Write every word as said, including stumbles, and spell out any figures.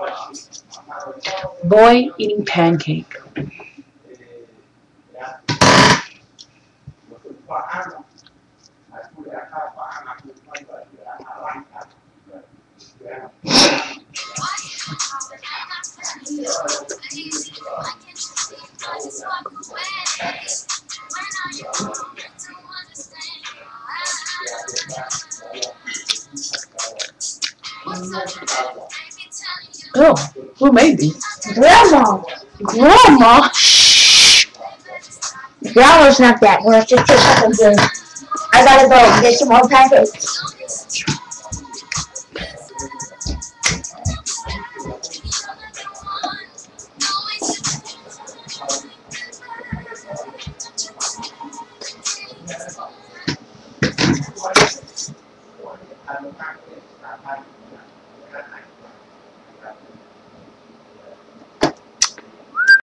Boy eating pancake. Oh, who made these? Grandma. Grandma. Grandma's not that worth. Just take a couple good. I gotta go and get some more pancakes.